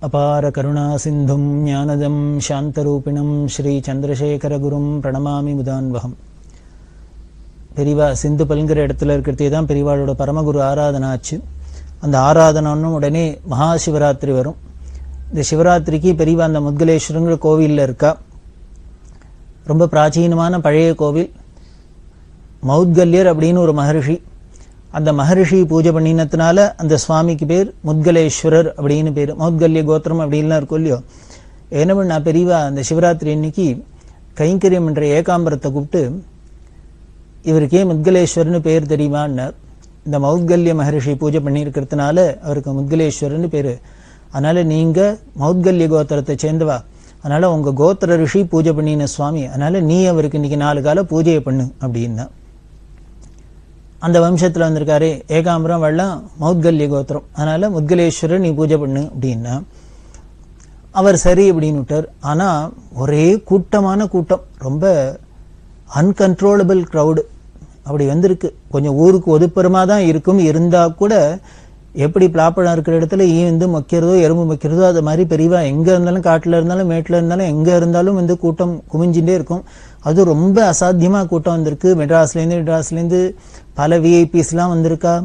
அபார கருணா சிந்தும் ஞானதம் சாந்தரூபிணம் ஸ்ரீ சந்திரசேகரகுரும் பிரணமாமி முதான்வகம். பெரிவா சிந்து பல்கிற இடத்துல இருக்கிறதே தான் பெரிவாளோட பரமகுரு ஆராதனை ஆச்சு. அந்த ஆராதனைன்னு உடனே மகா சிவராத்திரி வரும். இந்த சிவராத்திரிக்கு பெரிவா அந்த முத்கலேஸ்வரங்கிற கோவிலில் இருக்கா. ரொம்ப பிராச்சீனமான பழைய கோவில். மௌத்கல்யர் அப்படின்னு ஒரு மகரிஷி. அந்த மகரிஷி பூஜை பண்ணினதுனால அந்த சுவாமிக்கு பேர் முத்கலேஸ்வரர் அப்படின்னு பேர். மௌத்கல்ய கோத்திரம் அப்படின்லாம் இருக்கும் இல்லையோ. என்ன பண்ணா பெரியவா அந்த சிவராத்திரி அன்னைக்கு கைங்கரியம் என்ற ஏகாம்பரத்தை கூப்பிட்டு, இவருக்கே முத்கலேஸ்வரர்னு பேர் தெரியுமான்னார். இந்த மௌத்கல்ய மகரிஷி பூஜை பண்ணியிருக்கிறதுனால அவருக்கு முத்கலேஸ்வரர்னு பேர். அதனால நீங்க மௌத்கல்ய கோத்திரத்தை சேர்ந்தவா, அதனால உங்க கோத்திர ரிஷி பூஜை பண்ணின சுவாமி, அதனால நீ அவருக்கு இன்னைக்கு 4 கால பூஜையை பண்ணு அப்படின்னா. அந்த வம்சத்தில் வந்திருக்காரு ஏகாம்பரம் வெள்ளம் மௌத்கல்ய கோத்திரம், அதனால முத்கலேஸ்வரர் நீ பூஜை பண்ணு அப்படின்னா அவர் சரி அப்படின்னு விட்டார். ஆனா ஒரே கூட்டமான கூட்டம், ரொம்ப அன்கன்ட்ரோலபிள் க்ரௌடு அப்படி வந்திருக்கு. கொஞ்சம் ஊருக்கு ஒதுப்புறமா தான் இருக்கும், இருந்தா கூட எப்படி பிளாப்பழம் இருக்கிற இடத்துல ஈந்து மொக்கிறதோ எறும்பு மொக்கிறதோ அது மாதிரி பெரியவா எங்க இருந்தாலும் காட்டுல இருந்தாலும் மேட்டுல இருந்தாலும் எங்க இருந்தாலும் வந்து கூட்டம் குமிஞ்சுட்டே இருக்கும். அது ரொம்ப அசாத்தியமா கூட்டம் வந்திருக்கு. மெட்ராஸ்லேருந்து பல விஐபிஸ்லாம் வந்திருக்கா.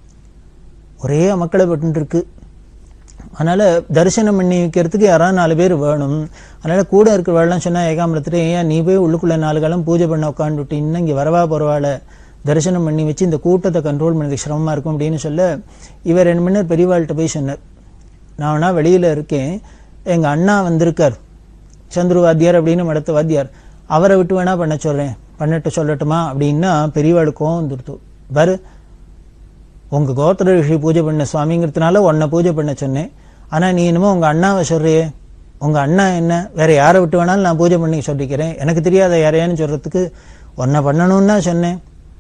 ஒரே மக்களை பட்டு இருக்கு. அதனால தரிசனம் பண்ணி வைக்கிறதுக்கு யாராவது 4 பேர் வேணும். அதனால கூட இருக்கிறவாள்லாம் சொன்னா ஏகாம்பரத்துல, ஏன் நீ போய் உள்ளுக்குள்ள 4 காலம் பூஜை பண்ண உட்காந்துட்டு இன்னும் இங்க வரவா போறவாள தரிசனம் பண்ணி வச்சு இந்த கூட்டத்தை கண்ட்ரோல் பண்ண சிரமமா இருக்கும் அப்படின்னு சொல்ல, இவர் 2 மணி நேரம் பெரியவாள்கிட்ட போய் சொன்னார், நான் வேணா வெளியில இருக்கேன், எங்க அண்ணா வந்திருக்கார் சந்துரு வாத்தியார் அப்படின்னு மடத்த வாத்தியார், அவரை விட்டு வேணா பண்ணட்டு சொல்லட்டுமா அப்படின்னா பெரியவாளுக்கும் வந்துடுத்து. பாரு, உங்க கோத்திர ரிஷி பூஜை பண்ண சுவாமிங்கிறதுனால உன்னை பூஜை பண்ண சொன்னேன், ஆனா நீ என்னமோ உங்க அண்ணாவை சொல்றியே, உங்க அண்ணா என்ன வேற யாரை விட்டு வேணாலும் நான் பூஜை பண்ணி சொல்லிக்கிறேன், எனக்கு தெரியாத யாரையான்னு சொல்றதுக்கு உன்னை பண்ணணும்னா சொன்னேன்,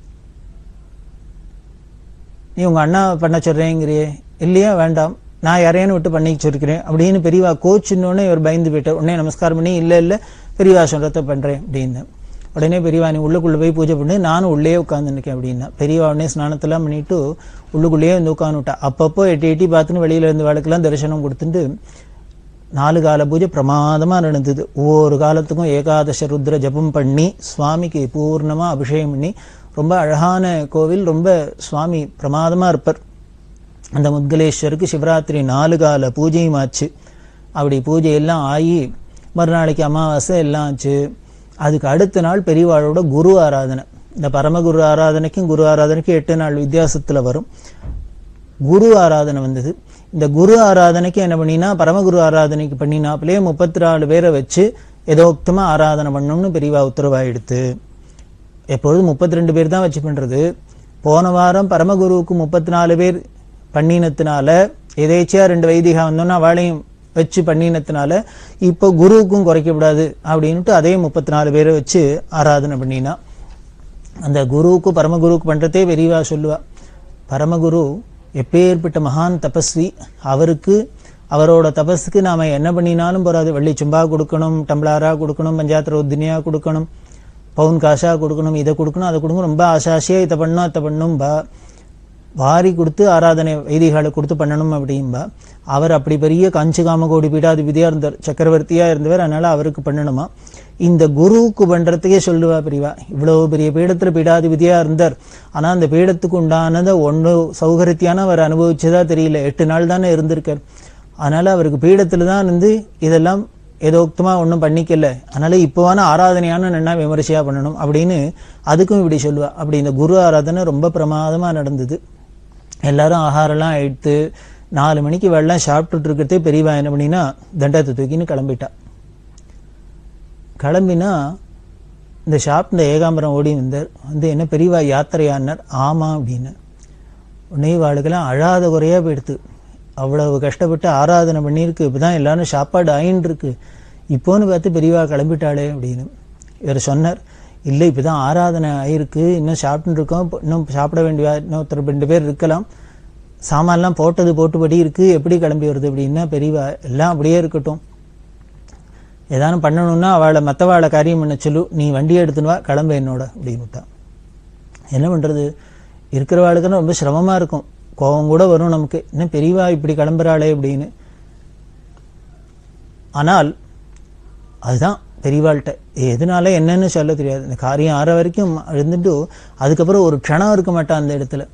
நீ உங்க அண்ணா பண்ண சொல்றேங்கிறியே, இல்லையா வேண்டாம் நான் யாரையானு விட்டு பண்ணி சொல்லிக்கிறேன் அப்படின்னு பெரியவா கோச்சுன்னொன்னே இவர் பயந்து போயிட்டார். உடனே நமஸ்காரம் பண்ணி இல்ல பெரியவா சொல்றத பண்றேன் அப்படின்னு. உடனே பெரியவா நீ உள்ளுக்குள்ள போய் பூஜை பண்ணி, நானும் உள்ளே உட்காந்துருக்கேன் அப்படின்னா. பெரியவா உடனே ஸ்நானத்தெல்லாம் பண்ணிட்டு உள்ளுக்குள்ளேயே வந்து உட்காந்துட்டா. அப்பப்போ எட்டி பார்த்துன்னு வெளியில இருந்து வாழ்க்கெல்லாம் தரிசனம் கொடுத்துட்டு 4 கால பூஜை பிரமாதமா நடந்தது. ஒவ்வொரு காலத்துக்கும் ஏகாதச ருத்ர ஜபம் பண்ணி சுவாமிக்கு பூர்ணமா அபிஷேகம் பண்ணி, ரொம்ப அழகான கோவில், ரொம்ப சுவாமி பிரமாதமா இருப்பார். அந்த முத்கலேஸ்வருக்கு சிவராத்திரி 4 கால பூஜையும் ஆச்சு. அப்படி பூஜை எல்லாம் ஆகி மறுநாளைக்கு அமாவாசை எல்லாம் ஆச்சு. அதுக்கு அடுத்த நாள் பெரியவாளோட குரு ஆராதனை. இந்த பரமகுரு ஆராதனைக்கும் குரு ஆராதனைக்கும் 8 நாள் வித்தியாசத்துல வரும். குரு ஆராதனை வந்தது. இந்த குரு ஆராதனைக்கு என்ன பண்ணினா, பரமகுரு ஆராதனைக்கு பண்ணினாப்பிலே 34 பேரை வச்சு ஏதோக்தமா ஆராதனை பண்ணணும்னு பெரியவா உத்தரவாயிடுத்து. எப்பொழுதும் 32 பேர் தான் வச்சு பண்றது. போன வாரம் பரமகுருவுக்கு 34 பேர் பண்ணினத்தினால, எதேச்சியா 2 வைதிகா வந்தோம்னா அவளையும் வச்சு பண்ணினத்தினால இப்போ குருவுக்கும் குறைக்கப்படாது அப்படின்ட்டு அதே 34 பேரை வச்சு ஆராதனை பண்ணினா. அந்த குருவுக்கு பரமகுருவுக்கு பண்றதே பெரியவா சொல்லுவா. பரமகுரு எப்பேற்பட்ட மகான் தபஸ்வி, அவருக்கு அவரோட தபஸுக்கு நாம என்ன பண்ணினாலும் போறாது. வெள்ளி சும்பா கொடுக்கணும், டம்ளாரா கொடுக்கணும், பஞ்சாத்திர உத்தினியா கொடுக்கணும், பவுன் காசா கொடுக்கணும், இதை கொடுக்கணும் அதை கொடுக்கணும், ரொம்ப ஆசாசியா இதை பண்ணும் பா, வாரி கொடுத்து ஆராதனை வைதிகளை கொடுத்து பண்ணணும் அப்படின்பா. அவர் அப்படி பெரிய காஞ்சி காமகோடி பீடாதிபதியா இருந்தார், சக்கரவர்த்தியா இருந்தவர், அதனால அவருக்கு பண்ணணுமா. இந்த குருவுக்கு பண்றதுக்கே சொல்லுவா பெரியவா. இவ்வளவு பெரிய பீடத்துல பீடாதிபதியா இருந்தார், ஆனா அந்த பீடத்துக்கு உண்டானதை ஒன்று சௌகரியத்தியான அவர் அனுபவிச்சதா தெரியல. 8 நாள் தானே இருந்திருக்கார். அதனால அவருக்கு பீடத்துல தான் இருந்து இதெல்லாம் ஏதோக்தமா ஒன்றும் பண்ணிக்கல. அதனால இப்போவான ஆராதனையான என்ன விமர்சையா பண்ணணும் அப்படின்னு அதுக்கும் இப்படி சொல்லுவா. அப்படி இந்த குரு ஆராதனை ரொம்ப பிரமாதமா நடந்தது. எல்லாரும் ஆகாரம்லாம் எடுத்து 4 மணிக்கு வெள்ளம் சாப்பிட்டுட்டு இருக்கிறதே பெரியவா என்ன பண்ணினா தண்டத்தை தூக்கின்னு கிளம்பிட்டா. கிளம்பினா இந்த சாப்பிட்ட ஏகாம்பரம் ஓடி வந்தார். வந்து என்ன பெரியவா யாத்திரையானார். ஆமா அப்படின்னு. உடனே வாழ்க்கெல்லாம் அழாத குறையா போயிடுத்து. அவ்வளவு கஷ்டப்பட்டு ஆராதனை பண்ணியிருக்கு, இப்பதான் எல்லாரும் சாப்பாடு ஆயின்னு இருக்கு, இப்போன்னு பார்த்து பெரியவா கிளம்பிட்டாளே அப்படின்னு. இவர் சொன்னார், இல்லை இப்பதான் ஆராதனை ஆயிருக்கு, இன்னும் சாப்பிட்டு இருக்கோம், இன்னும் சாப்பிட வேண்டிய இன்னும் 2 பேர் இருக்கலாம், சாமான்லாம் போட்டுபடி இருக்கு, எப்படி கிளம்பி வருது அப்படின்னா. பெரியவா எல்லாம் அப்படியே இருக்கட்டும், ஏதானும் பண்ணணும்னா அவளை மற்றவாளை காரியம் பண்ண சொல்லு, நீ வண்டியை எடுத்துன்னு வா, கிளம்ப என்னோட அப்படின்னுட்டான். என்ன பண்றது, இருக்கிறவாளுக்குன்னு ரொம்ப சிரமமா இருக்கும், கோபம் கூட வரும் நமக்கு, இன்னும் பெரியவா இப்படி கிளம்புறாளே அப்படின்னு. ஆனால் அதுதான் பெரியவாள்கிட்ட எதனால என்னன்னு சொல்ல தெரியாது. இந்த காரியம் ஆற வரைக்கும் இருந்துட்டு அதுக்கப்புறம் ஒரு க்ஷணம் இருக்க மாட்டான் அந்த இடத்துல.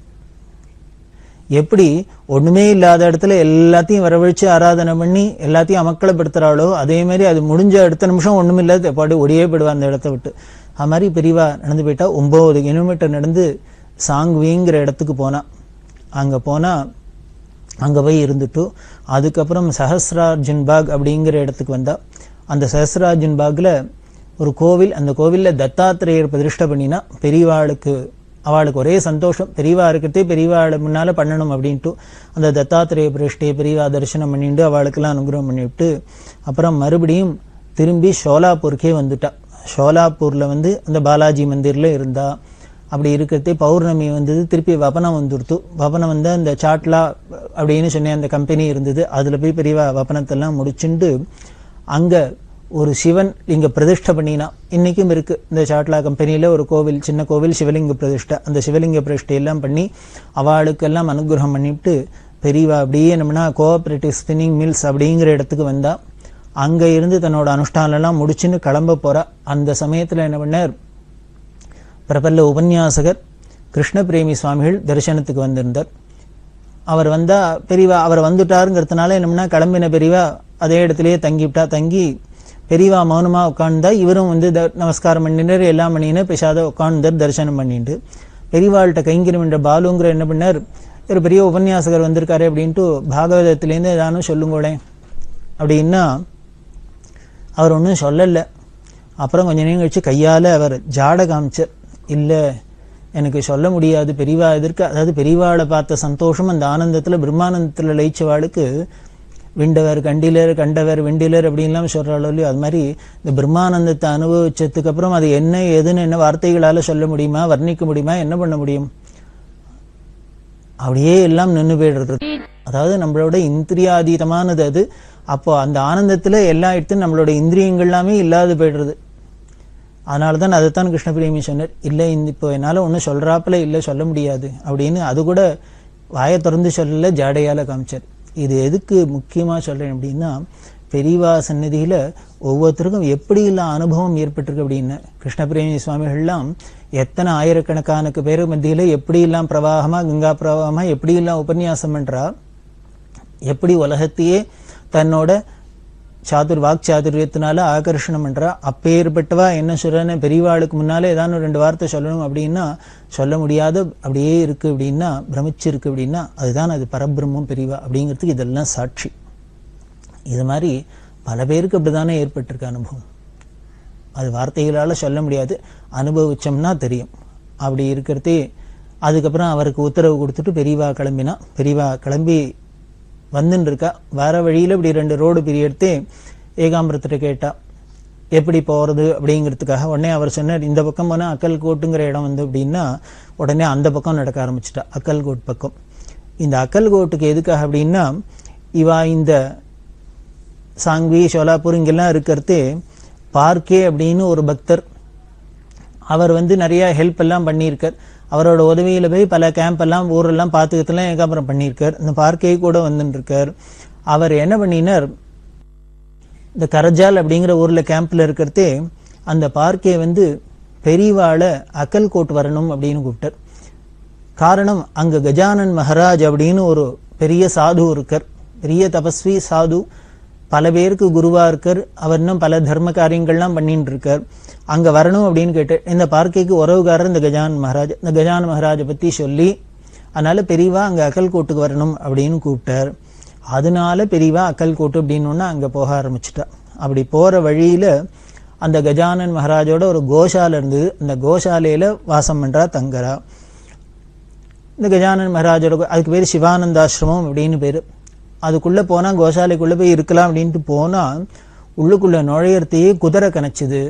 எப்படி ஒண்ணுமே இல்லாத இடத்துல எல்லாத்தையும் வரவழைச்சு ஆராதனை பண்ணி எல்லாத்தையும் அமக்களப்படுத்துறாளோ, அதே மாதிரி அது முடிஞ்ச அடுத்த நிமிஷம் ஒண்ணுமே இல்லாத பாடு ஒடியே போயிடுவா அந்த இடத்த விட்டு. அது மாதிரி பெரியவா நடந்து போயிட்டா. 9 கிலோமீட்டர் நடந்து சாங்விங்கிற இடத்துக்கு போனா. அங்க போனா அங்க போய் இருந்துட்டு அதுக்கப்புறம் சஹஸ்ரார்ஜுன் பாக் அப்படிங்கிற இடத்துக்கு வந்தா. அந்த சஹஸ்ரார்ஜுன் பாக்ல ஒரு கோவில், அந்த கோவில்ல தத்தாத்திரேயர் பிரதிஷ்டை பண்ணினா பெரியவாளுக்கு அவளுக்கு ஒரே சந்தோஷம். பெரியவா இருக்கிறதே பெரியவாளை முன்னால பண்ணணும் அப்படின்ட்டு அந்த தத்தாத்திரேய பிரதிஷ்டையை பெரியவா தரிசனம் பண்ணிட்டு அவளுக்கெல்லாம் அனுகிரகம் பண்ணிவிட்டு அப்புறம் மறுபடியும் திரும்பி ஷோலாப்பூருக்கே வந்துட்டா. ஷோலாப்பூர்ல அந்த பாலாஜி மந்திர்ல இருந்தா. அப்படி இருக்கிறதே பௌர்ணமி வந்தது. திருப்பி வபனம் வந்துடுத்து. வபனம் அந்த சாட்லா அப்படின்னு சொன்ன அந்த கம்பெனி இருந்தது. அதுல போய் பெரியவா வபனத்தெல்லாம் முடிச்சுட்டு அங்க ஒரு சிவன் லிங்க பிரதிஷ்டை பண்ணினா. இன்னைக்கும் இருக்கு இந்த சாட்லா கம்பெனியில ஒரு கோவில், சின்ன கோவில், சிவலிங்க பிரதிஷ்டை. அந்த சிவலிங்க பிரதிஷ்டை எல்லாம் பண்ணி அவளுக்கெல்லாம் அனுகிரகம் பண்ணிவிட்டு பெரியவா அப்படியே நம்மனா கோஆபரேட்டிவ் ஸ்பின்னிங் மில்ஸ் அப்படிங்கிற இடத்துக்கு வந்தா. அங்க இருந்து தன்னோட அனுஷ்டானம் எல்லாம் முடிச்சுன்னு கிளம்ப போறா. அந்த சமயத்துல என்ன பண்ணார், பிரபல உபன்யாசகர் கிருஷ்ண பிரேமி சுவாமிகள் தரிசனத்துக்கு வந்திருந்தார். அவர் வந்தா பெரியவா அவர் வந்துட்டாருங்கிறதுனால என்னம்னா கிளம்பின பெரியவா அதே இடத்துலயே தங்கிவிட்டா. தங்கி பெரியவா மௌனமா உட்கார்ந்தா. இவரும் நமஸ்காரம் பண்ணினர், எல்லாம் பண்ணின பேசாத உட்கார்ந்தார் தரிசனம் பண்ணிட்டு. பெரியவாள்கிட்ட கைங்கரம் என்ற பாலுங்கிற என்ன பண்ணார், ஒரு பெரிய உபன்யாசகர் வந்திருக்காரு அப்படின்ட்டு பாகவதத்திலேருந்து ஏதானும் சொல்லுங்களேன் அப்படின்னா அவர் ஒன்றும் சொல்லலை. அப்புறம் கொஞ்ச நேரம் கழிச்சு கையால் அவர் ஜாட காமிச்சார். இல்லை எனக்கு சொல்ல முடியாது பெரியவா எதிர்க்க. அதாவது பெரியவாளை பார்த்த சந்தோஷம் அந்த ஆனந்தத்தில் பிரம்மானந்தத்தில் லயிச்சவாளுக்கு விண்டவர் கண்டிலர் கண்டவர் வெண்டிலர் அப்படின்லாம் சொல்கிறாளோ இல்லையோ, அது மாதிரி இந்த பிரம்மானந்தத்தை அனுபவிச்சதுக்கு அப்புறம் அது என்ன ஏதுன்னு என்ன வார்த்தைகளால் சொல்ல முடியுமா, வர்ணிக்க முடியுமா, என்ன பண்ண முடியும்? அப்படியே எல்லாம் நின்று போயிடுறது. அதாவது நம்மளோட இந்திரியாதீதமானது அது. அப்போ அந்த ஆனந்தத்தில் எல்லா இடத்தும் நம்மளோட இந்திரியங்கள் எல்லாமே இல்லாது போயிடுறது. அதனால தான் அதைத்தான் கிருஷ்ண பிரேமி சொன்னார். இல்லை இப்போ என்னால் ஒன்றும் சொல்கிறாப்புல இல்லை, சொல்ல முடியாது அப்படின்னு. அது கூட வாயை திறந்து சொல்லலை, ஜாடையால் காமிச்சார். இது எதுக்கு முக்கியமாக சொல்கிறேன் அப்படின்னா, பெரியவா சந்நிதியில் ஒவ்வொருத்தருக்கும் எப்படியெல்லாம் அனுபவம் ஏற்பட்டிருக்கு அப்படின்னு. கிருஷ்ண பிரேமி சுவாமிகள்லாம் எத்தனை ஆயிரக்கணக்கான பேர் மத்தியில் எப்படியெல்லாம் பிரவாகமாக கங்கா பிரவாகமாக எப்படியெல்லாம் உபன்யாசம் பண்ணுறா, எப்படி உலகத்தையே தன்னோட வாக் சாதுரியத்தினால ஆகர்ஷணம் பண்றா. அப்பேற்பட்டவா என்ன சொல்றேன்னு பெரியவாளுக்கு முன்னாலே ஏதாவது 2 வார்த்தை சொல்லணும் அப்படின்னா சொல்ல முடியாத அப்படியே இருக்கு அப்படின்னா, பிரமிச்சிருக்கு அப்படின்னா அதுதான் அது பரபிரம்மம் பெரியவா அப்படிங்கிறதுக்கு இதெல்லாம் சாட்சி. இது மாதிரி பல பேருக்கு அப்படிதானே ஏற்பட்டிருக்கு அனுபவம். அது வார்த்தைகளால் சொல்ல முடியாது, அனுபவிச்சோம்னா தெரியும். அப்படி இருக்கிறதே அதுக்கப்புறம் அவருக்கு உத்தரவு கொடுத்துட்டு பெரியவா கிளம்பினா. பெரியவா கிளம்பி வந்துன்னு இருக்கா. வர வழியில் இப்படி 2 ரோடு பிரியெடுத்து ஏகாம்பரத்திட்ட கேட்டா எப்படி போகிறது அப்படிங்கிறதுக்காக. உடனே அவர் சொன்னார், இந்த பக்கம் போனால் அக்கல்கோட்டுங்கிற இடம் அப்படின்னா உடனே அந்த பக்கம் நடக்க ஆரம்பிச்சிட்டா, அக்கல்கோட் பக்கம். இந்த அக்கல்கோட்டுக்கு எதுக்காக அப்படின்னா, இவா இந்த சாங்வி சோலாப்பூர் இங்கெல்லாம் இருக்கிறது பார்க்கே அப்படின்னு ஒரு பக்தர். அவர் நிறைய ஹெல்ப் எல்லாம் பண்ணியிருக்கார். அவரோட உதவியில போய் பல கேம்ப் எல்லாம் ஊரெல்லாம் பார்த்துக்கிறதுலாம் ஏகாம்பரம் பண்ணியிருக்கார். இந்த பார்க்கே கூட வந்துருக்கார். அவர் என்ன பண்ணினார், இந்த கரஜால் அப்படிங்கிற ஊர்ல கேம்ப்ல இருக்கிறதே அந்த பார்க்கே பெரியவாளை அக்கல்கோட் வரணும் அப்படின்னு கூப்பிட்டார். காரணம், அங்க கஜானன் மகாராஜ் அப்படின்னு ஒரு பெரிய சாது இருக்கார், பெரிய தபஸ்வி சாது, பல பேருக்கு குருவா இருக்கார். அவர் இன்னும் பல தர்ம காரியங்கள்லாம் பண்ணிட்டு இருக்கார். அங்க வரணும் அப்படின்னு கேட்டு இந்த பார்க்கைக்கு உறவுகாரர் இந்த கஜானன் மகாராஜ். இந்த கஜானன் மகாராஜை பத்தி சொல்லி அதனால பெரியவா அங்க அக்கல்கோட்டுக்கு வரணும் அப்படின்னு கூப்பிட்டார். அதனால பெரியவா அக்கல்கோட்டு அப்படின்னு அங்க போக ஆரம்பிச்சுட்டா. அப்படி போற வழியில அந்த கஜானன் மகாராஜோட ஒரு கோஷாலை இருந்தது. அந்த கோஷாலையில வாசம் பண்றா, தங்கரா. இந்த கஜானன் மகாராஜோட அதுக்கு பேர் சிவானந்தாசிரமம் அப்படின்னு பேரு. அதுக்குள்ள போனா கோஷாலைக்குள்ள போய் இருக்கலாம் அப்படின்ட்டு போனா உள்ளுக்குள்ள நுழையறதையே குதிரை கணைச்சுது.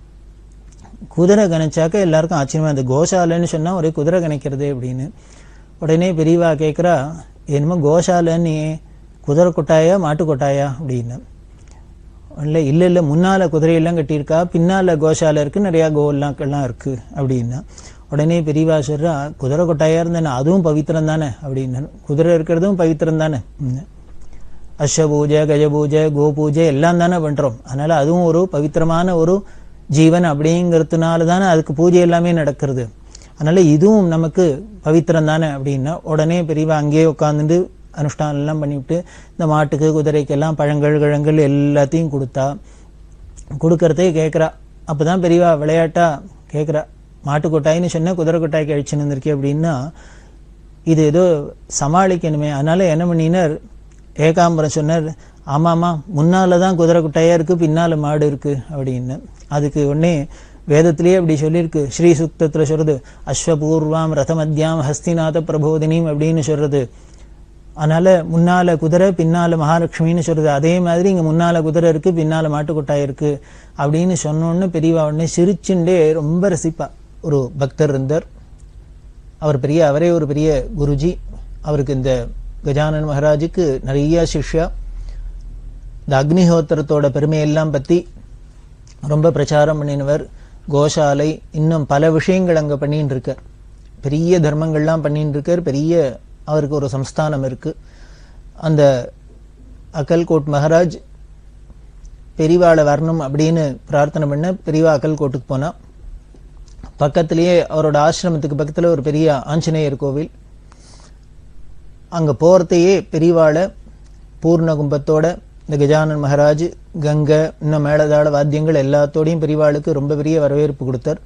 குதிரை கணைச்சாக்க எல்லாருக்கும் ஆச்சரியமா, அந்த கோஷாலைன்னு சொன்னா ஒரே குதிரை கணைக்கிறது அப்படின்னு. உடனே பெரியவா கேட்குறா, என்னமோ கோஷாலைன்னு குதிரை கொட்டாயா மாட்டு கொட்டாயா அப்படின்னு. இல்லை இல்லை இல்லை, முன்னால குதிரையெல்லாம் கட்டியிருக்கா, பின்னால கோஷாலை இருக்கு, நிறையா கோல்லாக்கெல்லாம் இருக்கு அப்படின்னா. உடனே பெரியவா சொல்றா, குதிரை கொட்டாயா இருந்தானே அதுவும் பவித்திரம் தானே அப்படின்னு. குதிரை இருக்கிறதும் பவித்திரம் தானே. அஸ்வ பூஜை, கஜ பூஜை, கோ பூஜை எல்லாம் தானே பண்றோம். அதனால அதுவும் ஒரு பவித்திரமான ஒரு ஜீவன் அப்படிங்கிறதுனால தானே அதுக்கு பூஜை எல்லாமே நடக்கிறது. அதனால இதுவும் நமக்கு பவித்திரம் தானே அப்படின்னா உடனே பெரியவா அங்கேயே உட்காந்துட்டு அனுஷ்டானம் எல்லாம் பண்ணிவிட்டு இந்த மாட்டுக்கு குதிரைக்கெல்லாம் பழங்கள் கிழங்கள் எல்லாத்தையும் கொடுக்கறதே கேட்குறா. அப்போதான் பெரியவா விளையாட்டா கேட்குறா, மாட்டு கொட்டாயின்னு சொன்னா குதிரை கொட்டாய்க்கு அழிச்சுன்னு இருந்திருக்கே அப்படின்னா இது ஏதோ சமாளிக்கணுமே. அதனால என்ன பண்ணினார், ஏகாம்பரம் சொன்னார், ஆமாம்மா முன்னால தான் குதிரை கொட்டாயா இருக்கு, பின்னால மாடு இருக்கு அப்படின்னு. அதுக்கு உடனே வேதத்திலேயே அப்படி சொல்லியிருக்கு. ஸ்ரீ சுக்தத்துல சொல்றது அஸ்வபூர்வாம் ரதமத்யாம் ஹஸ்திநாத பிரபோதினியும் அப்படின்னு சொல்றது. அதனால முன்னால குதிரை பின்னால மகாலட்சுமின்னு சொல்றது. அதே மாதிரி இங்க முன்னால குதிரை இருக்கு, பின்னால மாட்டுக்கொட்டாய் இருக்கு அப்படின்னு சொன்னோன்னு பெரியவா உடனே சிரிச்சுண்டே ரொம்ப ரசிப்பா. ஒரு பக்தர் இருந்தார், அவரே ஒரு பெரிய குருஜி. அவருக்கு இந்த கஜானன் மகாராஜுக்கு நிறைய சிஷ்யா. இந்த அக்னிஹோத்திரத்தோட பெருமையெல்லாம் பத்தி ரொம்ப பிரச்சாரம் பண்ணினவர். கோசாலை இன்னும் பல விஷயங்கள் அங்க பண்ணிட்டு இருக்கார். பெரிய தர்மங்கள்லாம் பண்ணிட்டு இருக்கார். பெரிய அவருக்கு ஒரு சம்ஸ்தானம் இருக்கு. அந்த அக்கல்கோட் மகாராஜ் பெரியவாளை வரணும் அப்படின்னு பிரார்த்தனை பண்ண பெரியவா அக்கல்கோட்டுக்கு போனா. பக்கத்திலேயே அவரோட ஆசிரமத்துக்கு பக்கத்துல ஒரு பெரிய ஆஞ்சநேயர் கோவில். அங்க போறதையே பெரியவாளை பூர்ண கும்பத்தோட இந்த கஜானன் மகாராஜ் கங்கை இன்னும் மேளதாள வாத்தியங்கள் எல்லாத்தோடையும் பெரியவாளுக்கு ரொம்ப பெரிய வரவேற்பு கொடுத்தார்.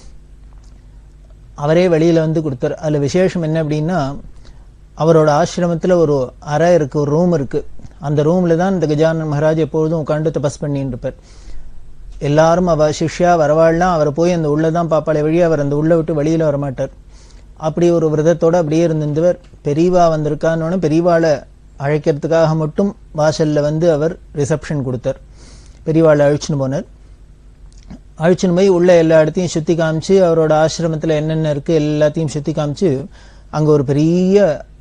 அவரே வெளியில வந்து கொடுத்தார். அதுல விசேஷம் என்ன அப்படின்னா, அவரோட ஆசிரமத்துல ஒரு அறை இருக்கு, ஒரு ரூம் இருக்கு. அந்த ரூம்ல தான் இந்த கஜானன் மகாராஜ் எப்பொழுதும் உட்காந்து தபஸ் பண்ணிட்டு இருப்பார். எல்லாரும் அவ சிஷ்யா வரவாள்லாம் அவரை போய் அந்த உள்ளதான் பாப்பாளை வழி, அவர் அந்த உள்ள விட்டு வெளியில வரமாட்டார். அப்படி ஒரு விரதத்தோட அப்படியே இருந்திருந்தவர். பெரியவா வந்திருக்கான்னு பெரியவாளை அழைக்கிறதுக்காக மட்டும் வாசல்ல வந்து அவர் ரிசப்ஷன் கொடுத்தார். பெரியவாளை அழிச்சுன்னு போனார். அழிச்சுன்னு போய் உள்ள எல்லா இடத்தையும் சுத்தி காமிச்சு, அவரோட ஆசிரமத்துல என்னென்ன இருக்கு எல்லாத்தையும் சுத்தி காமிச்சு, அங்க ஒரு பெரிய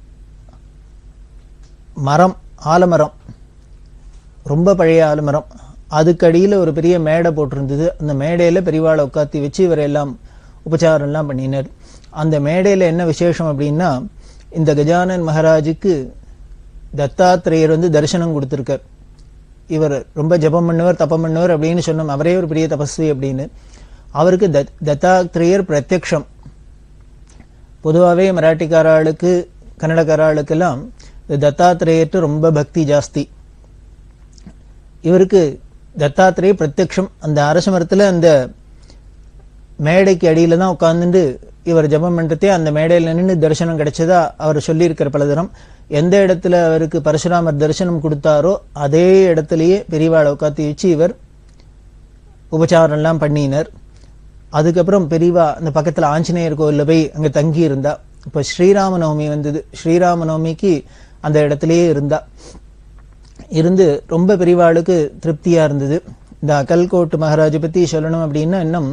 மரம், ஆலமரம், ரொம்ப பழைய ஆலமரம், அதுக்கடியில ஒரு பெரிய மேடை போட்டிருந்தது. அந்த மேடையில பெரியவாளை உட்காத்தி வச்சு இவர் எல்லாம் உபச்சாரம் எல்லாம் பண்ணினார். அந்த மேடையில என்ன விசேஷம் அப்படின்னா, இந்த கஜானன் மகாராஜுக்கு தத்தாத்திரேயர் வந்து தரிசனம் கொடுத்திருக்கார். இவர் ரொம்ப ஜபம் பண்ணவர், தப்பம் பண்ணவர் அப்படின்னு சொன்னோம். அவரே ஒரு பெரிய தபஸ்வி அப்படின்னு. அவருக்கு தத்தாத்திரேயர் பிரத்யக்ஷம். பொதுவாகவே மராட்டிக்காராளுக்கு கன்னடக்காராளுக்கெல்லாம் தத்தாத்திரேயர்ட்டு ரொம்ப பக்தி ஜாஸ்தி. இவருக்கு தத்தாத்திரேயர் பிரத்யக்ஷம். அந்த அரச மரத்துல அந்த மேடைக்கு அடியில தான் உட்கார்ந்துட்டு இவர் ஜபம் பண்றதே அந்த மேடையில நின்று தரிசனம் கிடைச்சதா அவர் சொல்லியிருக்கிற பலதரம். எந்த இடத்துல அவருக்கு பரசுராமர் தரிசனம் கொடுத்தாரோ அதே இடத்துலயே பெரியவாளை உட்காத்தி வச்சு இவர் உபச்சாரம் எல்லாம் பண்ணினார். அதுக்கப்புறம் பெரியவா அந்த பக்கத்துல ஆஞ்சநேயர் கோவில்ல போய் அங்க தங்கி இருந்தா. இப்ப ஸ்ரீராமநவமி வந்தது. ஸ்ரீராமநவமிக்கு அந்த இடத்துலயே இருந்து ரொம்ப பெரியவாளுக்கு திருப்தியா இருந்தது. இந்த அக்கல்கோட் மகாராஜை பத்தி சொல்லணும் அப்படின்னா, இன்னும்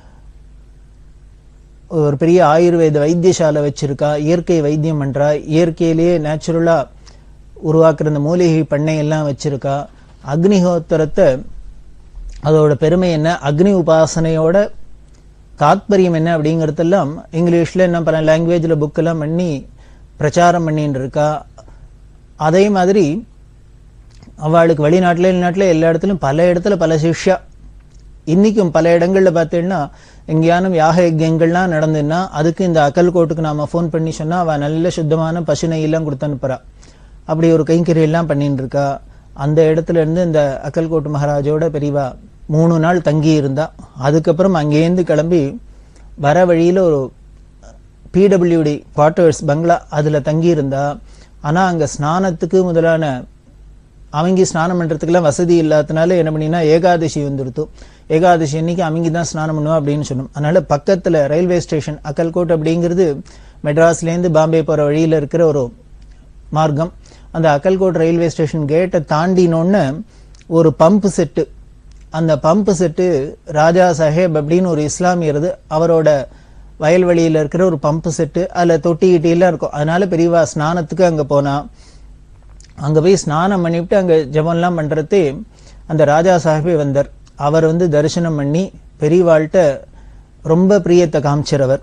ஒரு பெரிய ஆயுர்வேத வைத்தியசாலை வச்சிருக்கா, இயற்கை வைத்தியம் பண்றா, இயற்கையிலேயே நேச்சுரலா உருவாக்குற இந்த மூலிகை பண்ணை எல்லாம் வச்சிருக்கா. அக்னிஹோத்திரத்தை அதோட பெருமை என்ன, அக்னி உபாசனையோட தாத்பரியம் என்ன அப்படிங்கறதெல்லாம் இங்கிலீஷ்ல என்ன பல லாங்குவேஜ்ல புக் எல்லாம் பண்ணி பிரச்சாரம் பண்ணிட்டு இருக்கா. அதே மாதிரி அவளுக்கு வெளிநாட்டுல எல்லா இடத்துலயும் பல இடத்துல பல சிஷ்யா. இன்னைக்கும் பல இடங்கள்ல பார்த்தீங்கன்னா எங்கேயானும் யாக யஜ்யங்கள்லாம் நடந்துன்னா அதுக்கு இந்த அக்கல்கோட்டுக்கு நாம போன் பண்ணி சொன்னா அவ நல்ல சுத்தமான பசு நெய்யெல்லாம் கொடுத்து அனுப்புறா. அப்படி ஒரு கைங்கறி எல்லாம் பண்ணிட்டு இருக்கா. அந்த இடத்துல இருந்து இந்த அக்கல்கோட்டு மகாராஜோட பெரியவா 3 நாள் தங்கி இருந்தா. அதுக்கப்புறம் அங்கேருந்து கிளம்பி வர வழியில ஒரு PWD குவார்டர்ஸ் பங்களா அதுல தங்கி இருந்தா. ஆனா அங்க ஸ்நானத்துக்கு முதலான அவங்க ஸ்நானம் பண்றதுக்கெல்லாம் வசதி இல்லாதனால என்ன பண்ணினா ஏகாதசி வந்துடுத்து. ஏகாதசி அன்னைக்கு அவங்க தான் ஸ்நானம் பண்ணுவா அப்படின்னு சொன்னோம். அதனால பக்கத்துல ரயில்வே ஸ்டேஷன் அக்கல்கோட் அப்படிங்கிறது மெட்ராஸ்ல இருந்து பாம்பே போற வழியில இருக்கிற ஒரு மார்க்கம். அந்த அக்கல்கோட் ரயில்வே ஸ்டேஷன் கேட்டை தாண்டினோன்னு ஒரு பம்ப் செட்டு, அந்த பம்ப் செட்டு ராஜா சாஹேப் அப்படின்னு ஒரு இஸ்லாமியரது அவரோட வயல்வெளியில இருக்கிற ஒரு பம்ப் செட்டு. அதுல தொட்டி கிட்டியெல்லாம் இருக்கும். அதனால பெரியவா ஸ்நானத்துக்கு அங்க போனா. அங்க போய் ஸ்நானம் பண்ணிவிட்டு அங்க ஜபம்லாம் பண்றது அந்த ராஜா சாஹிபே வந்தார். அவர் வந்து தரிசனம் பண்ணி பெரியவாள்கிட்ட ரொம்ப பிரியத்தை காமிச்சிறவர்.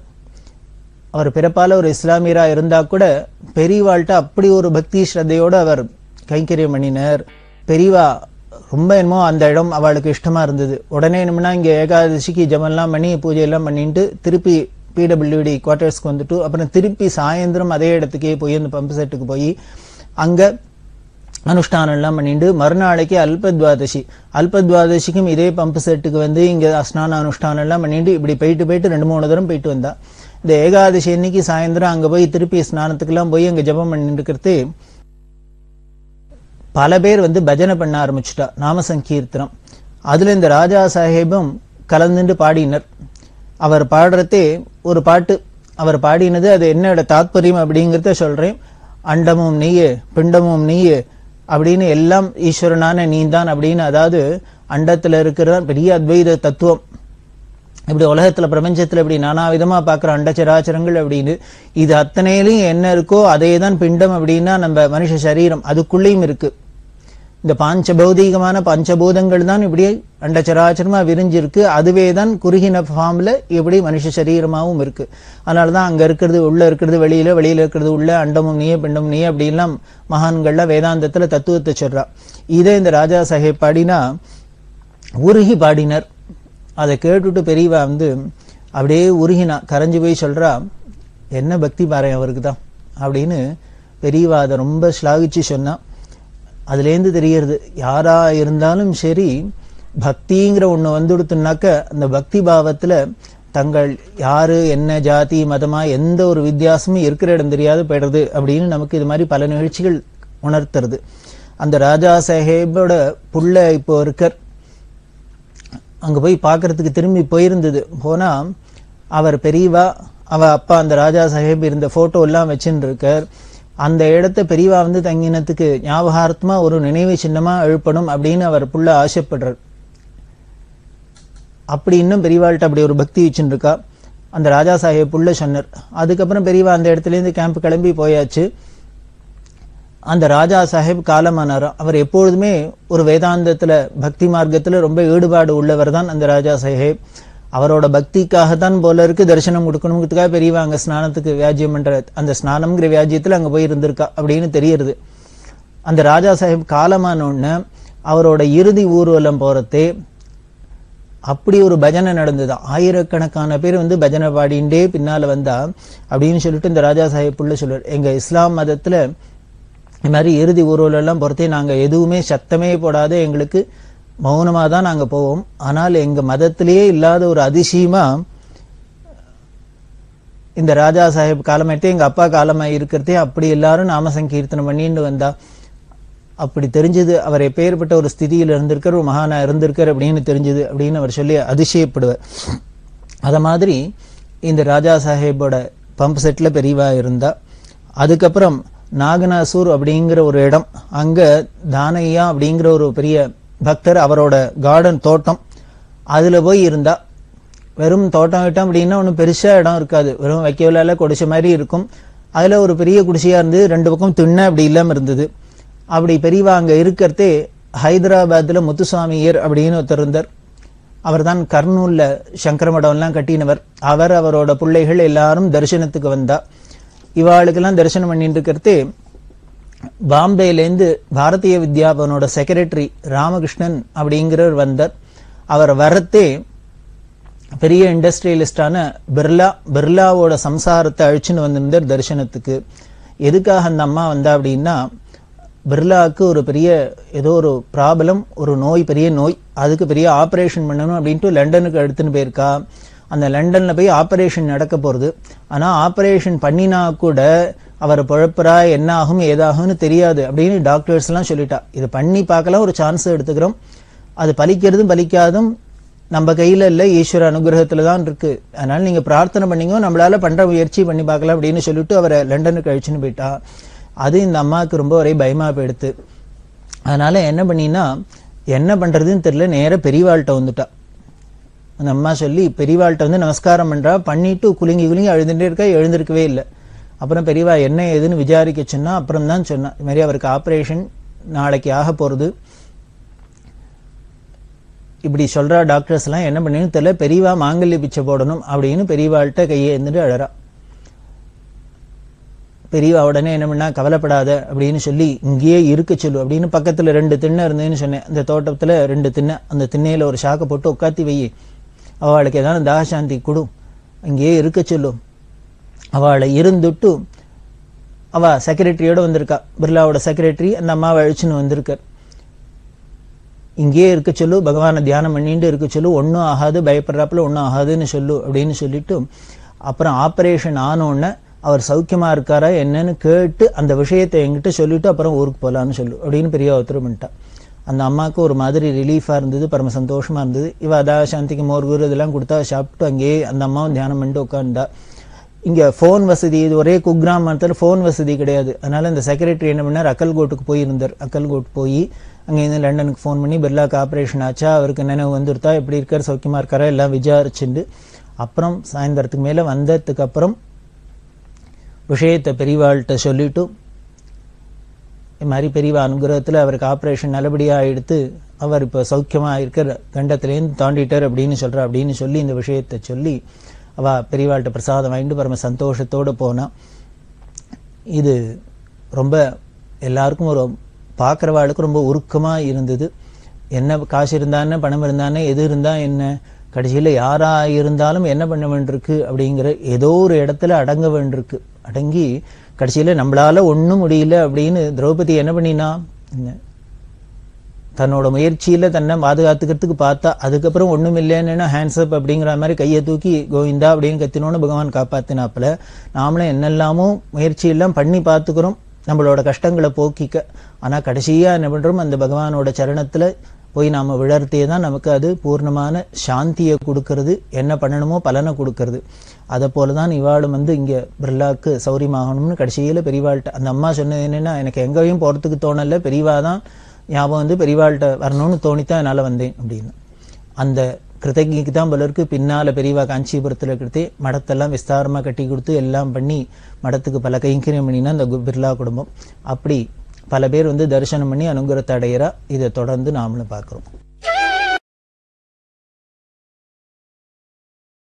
அவர் பிறப்பால ஒரு இஸ்லாமியரா இருந்தா கூட பெரியவாள்கிட்ட அப்படி ஒரு பக்தி ஸ்ரத்தையோட அவர் கைங்கரியம் பண்ணினர். பெரியவா ரொம்ப என்னமோ அந்த இடம் அவளுக்கு இஷ்டமா இருந்தது. உடனே என்னம்னா இங்க ஏகாதசிக்கு ஜபம்லாம் பண்ணி பூஜையெல்லாம் பண்ணிட்டு திருப்பி பிடபிள்யூடி குவார்டர்ஸ்க்கு வந்துட்டு அப்புறம் திருப்பி சாயந்தரம் அதே இடத்துக்கே போய் அந்த பம்பு செட்டுக்கு போய் அங்க அனுஷ்டானம் எல்லாம் பண்ணிட்டு மறுநாளைக்கு அல்பத்வாதசிக்கும் இதே பம்பு செட்டுக்கு வந்து இங்க ஸ்நான அனுஷ்டானம் எல்லாம் பண்ணிட்டு இப்படி போயிட்டு 2-3 தரம் போயிட்டு வந்தா. இந்த ஏகாதசி அன்னைக்கு சாயந்தரம் அங்க போய் திருப்பி ஸ்நானத்துக்கெல்லாம் போய் அங்க ஜபம் பண்ணிட்டு இருக்கிறது பல பேர் வந்து பஜனை பண்ண ஆரம்பிச்சுட்டா, நாம சங்கீர்த்தனம். அதுல இந்த ராஜா சாஹேபும் கலந்துட்டு பாடினர். அவர் பாடுறதே ஒரு பாட்டு அவர் பாடினது, அது என்னோட தாத்பரியம் அப்படிங்கிறத சொல்றேன். அண்டமும் நீயே பிண்டமும் நீயே அப்படின்னு எல்லாம் ஈஸ்வரனான நீந்தான் அப்படின்னு, அதாவது அண்டத்துல இருக்கிற பெரிய அத்வைத தத்துவம், இப்படி உலகத்துல பிரபஞ்சத்துல இப்படி நானாவிதமா பாக்குற அண்டச்சராச்சரங்கள் அப்படின்னு, இது அத்தனையிலையும் என்ன இருக்கோ அதே தான் பிண்டம் அப்படின்னா நம்ம மனுஷ சரீரம் அதுக்குள்ளேயும் இருக்கு. இந்த பஞ்சபௌதீகமான பஞ்சபூதங்கள் தான் இப்படி அண்டச்சராச்சரமா விரிஞ்சிருக்கு. அதுவே தான் குறுகின ஃபார்ம்ல இப்படி மனுஷ சரீரமாவும் இருக்கு. அதனாலதான் அங்க இருக்கிறது உள்ள இருக்கிறது வெளியில, வெளியில இருக்கிறது உள்ள, அண்டமும் நீயே பிண்டமும் நீயே அப்படின்லாம் மகான்கள்ல வேதாந்தத்துல தத்துவத்தை சொல்றா. இதே இந்த ராஜா சாஹேப் பாடினா உருகி பாடினர். அதை கேட்டுட்டு பெரியவா வந்து அப்படியே உருகினா, கரைஞ்சு போய் சொல்றா, என்ன பக்தி பாரு அவருக்கு தான் அப்படின்னு பெரியவா அதை ரொம்ப ஸ்லாகிச்சு சொன்னா. அதுலேருந்து தெரியறது யாரா இருந்தாலும் சரி பக்திங்கிற ஒண்ணு வந்துடுத்துனாக்க அந்த பக்தி பாவத்துல தங்கள் யாரு என்ன ஜாதி மதமா எந்த ஒரு வித்தியாசமும் இருக்கிற இடம் தெரியாது போயிடுறது அப்படின்னு நமக்கு இது மாதிரி பல நிகழ்ச்சிகள் உணர்த்துறது. அந்த ராஜா சாஹேபோட புள்ள இப்போ இருக்கார், அங்க போய் பாக்குறதுக்கு திரும்பி போயிருந்தது. போனா அவர் பெரியவா அவ அப்பா அந்த ராஜா சாஹேப் இருந்த போட்டோ எல்லாம் வச்சுட்டு இருக்கார். அந்த இடத்தை பெரியவா வந்து தங்கினத்துக்கு ஞாபகார்த்தமா ஒரு நினைவு சின்னமா எழுப்பணும் அப்படின்னு அவர் புள்ள ஆசைப்படுறார். அப்படி இன்னும் பெரியவாள்கிட்ட அப்படி ஒரு பக்தி வச்சுட்டு இருக்கா. அந்த ராஜா சாஹேப் புள்ள சொன்னார். அதுக்கப்புறம் பெரியவா அந்த இடத்துல இருந்து கேம்ப் கிளம்பி போயாச்சு. அந்த ராஜா சாஹேப் காலமானாராம். அவர் எப்பொழுதுமே ஒரு வேதாந்தத்துல பக்தி மார்க்கத்துல ரொம்ப ஈடுபாடு உள்ளவர் தான் அந்த ராஜா சாஹேப். அவரோட பக்திக்காகத்தான் போல இருக்கு தரிசனம் கொடுக்கணுங்கிறதுக்காக பெரியவா அங்க ஸ்நானத்துக்கு வியாஜ்யம் பண்ற அந்த ஸ்நானம்ங்கிற வியாஜ்யத்துல அங்க போய் இருந்திருக்கா அப்படின்னு தெரியுது. அந்த ராஜா சாஹேப் காலமான உடனே அவரோட இறுதி ஊர்வலம் போறதே அப்படி ஒரு பஜனை நடந்தது. ஆயிரக்கணக்கான பேர் வந்து பஜனை பாடிண்டே பின்னால வந்தா அப்படின்னு சொல்லிட்டு இந்த ராஜா சாஹேப் உள்ள சொல்றார், எங்க இஸ்லாம் மதத்துல இந்த மாதிரி இறுதி ஊர்வலம் எல்லாம் பொறுத்தே நாங்க எதுவுமே சத்தமே போடாத எங்களுக்கு மௌனமா தான் நாங்க போவோம். ஆனால் எங்க மதத்திலேயே இல்லாத ஒரு அதிசயமா இந்த ராஜா சாஹேப் காலமாயிட்டே எங்க அப்பா காலமா இருக்கிறதே அப்படி எல்லாரும் நாம சங்கீர்த்தனம் பண்ணிட்டு வந்தா அப்படி தெரிஞ்சது. அவர் எப்பேற்பட்ட ஒரு ஸ்திதியில இருந்திருக்கார், ஒரு மகானா இருந்திருக்கார் அப்படின்னு தெரிஞ்சது அப்படின்னு அவர் சொல்லி அதிசயப்படுவார். அத மாதிரி இந்த ராஜா சாஹேபோட பம்ப் செட்ல பெரியவா இருந்தா. அதுக்கப்புறம் நாகனாசூர் அப்படிங்கிற ஒரு இடம், அங்க தானையா அப்படிங்கிற ஒரு பெரிய பக்தர், அவரோட கார்டன் தோட்டம், அதுல போய் இருந்தா. வெறும் தோட்டம் விட்டோம் அப்படின்னா ஒன்றும் பெருசா இடம் இருக்காது, வெறும் வைக்கவில்ல குடிசை மாதிரி இருக்கும். அதுல ஒரு பெரிய குடிசையா இருந்து 2 பக்கம் திண்ணை அப்படி இல்லாம இருந்தது. அப்படி பெரியவா அங்க இருக்கிறதே ஹைதராபாத்ல முத்துசாமியர் அப்படின்னு ஒருத்தர் இருந்தார். அவர் தான் கர்னூல்ல சங்கரமடம் எல்லாம் கட்டினவர். அவர் அவரோட பிள்ளைகள் எல்லாரும் தரிசனத்துக்கு வந்தா. இவாளுக்கெல்லாம் தரிசனம் பண்ணிட்டு இருக்கிறதே பாம்பேலேருந்து பாரதிய வித்யாபவனோட செக்ரட்டரி ராமகிருஷ்ணன் அப்படிங்கிறவர் வந்தார். அவர் வரத்தே பெரிய இண்டஸ்ட்ரியலிஸ்டான பிர்லாவோட சம்சாரத்தை அழிச்சுன்னு வந்திருந்தார் தரிசனத்துக்கு. எதுக்காக அந்த அம்மா வந்தா அப்படின்னா, பிர்லாவுக்கு ஒரு பெரிய ஏதோ ஒரு ப்ராப்ளம், ஒரு நோய், பெரிய நோய், அதுக்கு பெரிய ஆபரேஷன் பண்ணணும் அப்படின்ட்டு லண்டனுக்கு எடுத்துன்னு போயிருக்கா. அந்த லண்டன்ல போய் ஆபரேஷன் நடக்க போறது. ஆனா ஆபரேஷன் பண்ணினா கூட அவர் பொழப்புறா என்ன ஆகும் ஏதாகும்னு தெரியாது அப்படின்னு டாக்டர்ஸ் எல்லாம் சொல்லிட்டா. இது பண்ணி பார்க்கலாம், ஒரு சான்ஸ் எடுத்துக்கிறோம், அது பலிக்கிறதும் பலிக்காதும் நம்ம கையில இல்ல, ஈஸ்வர அனுகிரகத்துல தான் இருக்கு, அதனால நீங்க பிரார்த்தனை பண்ணீங்க, நம்மளால பண்ற முயற்சி பண்ணி பார்க்கலாம் அப்படின்னு சொல்லிட்டு அவரை லண்டனுக்கு அழிச்சுன்னு போயிட்டா. அது இந்த அம்மாவுக்கு ரொம்ப ஒரே பயமா போயிடுத்து. அதனால என்ன பண்ணினா, என்ன பண்றதுன்னு தெரியல, நேர பெரியவாள்கிட்ட வந்துட்டா. அந்த அம்மா சொல்லி பெரியவாள்கிட்ட வந்து நமஸ்காரம் பண்றா. பண்ணிட்டு குலுங்கி குலுங்கி அழுதுட்டே இருக்கா, எழுந்திருக்கவே இல்லை. அப்புறம் பெரியவா என்ன ஏதுன்னு விசாரிக்க சொன்னா. அப்புறம் தான் சொன்னா, இது மாதிரி அவருக்கு ஆபரேஷன் நாளைக்கு ஆக போறது. இப்படி சொல்றா. டாக்டர்ஸ் எல்லாம் என்ன பண்ணு தெரியல, பெரியவா மாங்கல்ய பிச்சை போடணும் அப்படின்னு பெரியவாள்கிட்ட கையை எழுந்துட்டு அழறா. பெரியவா உடனே என்ன பண்ணா, கவலைப்படாத அப்படின்னு சொல்லி இங்கேயே இருக்க சொல்லு அப்படின்னு பக்கத்துல 2 திண்ணை இருந்ததுன்னு சொன்னேன். அந்த தோட்டத்துல 2 திண்ணை, அந்த திண்ணையில ஒரு சாக்கை போட்டு உட்காத்தி வை, அவளுக்கு ஏதாவது தாகசாந்தி கொடு, இங்கேயே இருக்க சொல்லும். அவளை இருந்துட்டு அவ செக்ரட்டரியோட வந்திருக்கா, பிர்லாவோட செக்ரட்டரி அந்த அம்மாவை அழிச்சுன்னு வந்திருக்கார். இங்கேயே இருக்க சொல்லு, பகவானை தியானம் பண்ணிட்டு இருக்க சொல்லு, ஒன்றும் ஆகாது, பயப்படுறாப்புல ஒன்றும் ஆகாதுன்னு சொல்லு அப்படின்னு சொல்லிட்டு, அப்புறம் ஆப்ரேஷன் ஆனோடனே அவர் சௌக்கியமா இருக்காரா என்னன்னு கேட்டு அந்த விஷயத்தை என்கிட்ட சொல்லிட்டு அப்புறம் ஊருக்கு போகலான்னு சொல்லு அப்படின்னு பெரிய உத்தரவு பண்ணிட்டா. அந்த அம்மாவுக்கு ஒரு மாதிரி ரிலீஃபா இருந்தது, பரம சந்தோஷமா இருந்தது. இவ தாசாந்திக்கு மோர்கூர் இதெல்லாம் கொடுத்தா சாப்பிட்டு அங்கேயே அந்த அம்மாவும் தியானம் பண்ணிட்டு உட்காந்துட்டா. இங்க போன் வசதி, இது ஒரே குக்கிராமத்தில் போன் வசதி கிடையாது. அதனால இந்த செக்ரட்டரி என்ன பண்ணார், அக்கல்கோட்டுக்கு போயிருந்தார். அக்கல்கோட் போய் அங்கேருந்து லண்டனுக்கு ஃபோன் பண்ணி பிர்லாக்கு ஆப்ரேஷன் ஆச்சா, அவருக்கு நினைவு வந்துருத்தா, எப்படி இருக்கார், சௌக்கியமா இருக்காரா எல்லாம் விசாரிச்சுண்டு அப்புறம் சாயந்தரத்துக்கு மேல வந்ததுக்கு அப்புறம் விஷயத்தை பெரியவாள்கிட்ட சொல்லிட்டு, இது மாதிரி பெரியவா அனுகிரகத்துல அவருக்கு ஆப்ரேஷன் நல்லபடியா எடுத்து அவர் இப்போ சௌக்கியமா இருக்கிற, கண்டத்திலேருந்து தாண்டிட்டார் அப்படின்னு சொல்ற அப்படின்னு சொல்லி இந்த விஷயத்தை சொல்லி அவ பெரியவாள்கிட்ட பிரசாதம் வாங்கிட்டு பரம சந்தோஷத்தோடு போனா. இது ரொம்ப எல்லாருக்கும் ஒரு பார்க்குறவாளுக்கு ரொம்ப உருக்கமா இருந்தது. என்ன காசு இருந்தானே, பணம் இருந்தானே, எது இருந்தா என்ன, கடைசியில் யாரா இருந்தாலும் என்ன பண்ண வேண்டியிருக்கு அப்படிங்கிற ஏதோ ஒரு இடத்துல அடங்க வேண்டியிருக்கு. அடங்கி கடைசியில் நம்மளால ஒன்றும் முடியல அப்படின்னு திரௌபதி என்ன பண்ணினா, தன்னோட முயற்சியில தன்னை பாதுகாத்துக்கிறதுக்கு பார்த்தா, அதுக்கப்புறம் ஒண்ணும் இல்லைன்னு ஹேண்ட்ஸ்அப் அப்படிங்கிற மாதிரி கையை தூக்கி கோவிந்தா அப்படின்னு கத்தினோன்னு பகவான் காப்பாத்தினாப்புல, நாமளும் என்னெல்லாமோ முயற்சி எல்லாம் பண்ணி பார்த்துக்கிறோம் நம்மளோட கஷ்டங்களை போக்கிக்க. ஆனா கடைசியா என்ன பண்றோம், அந்த பகவானோட சரணத்துல போய் நாம விழறதே தான் நமக்கு அது பூர்ணமான சாந்தியை கொடுக்கறது, என்ன பண்ணணுமோ பலனை கொடுக்கறது. அதை போலதான் இவாளும் இங்க பிர்லாக்கு சௌரியமாகணும்னு கடைசியில பெரியவாள்கிட்ட அந்த அம்மா சொன்னது என்னன்னா, எனக்கு எங்கேயும் போறதுக்கு தோணல, பெரியவாதான் ஞாபகம் பெரியவாள்கிட்ட வரணும்னு தோணித்தான் என்னால வந்தேன் அப்படின்னு. அந்த கிருத்தகிக்கு தான் பலருக்கு பின்னால பெரியவா காஞ்சிபுரத்துல கிருத்தே மடத்தெல்லாம் விஸ்தாரமா கட்டி கொடுத்து எல்லாம் பண்ணி மடத்துக்கு பல கைங்கரியம் பண்ணினா அந்த பிர்லா குடும்பம். அப்படி பல பேர் தரிசனம் பண்ணி அனுகிரகத்தை அடையிறா. இதை தொடர்ந்து நாமளும் பார்க்கிறோம்.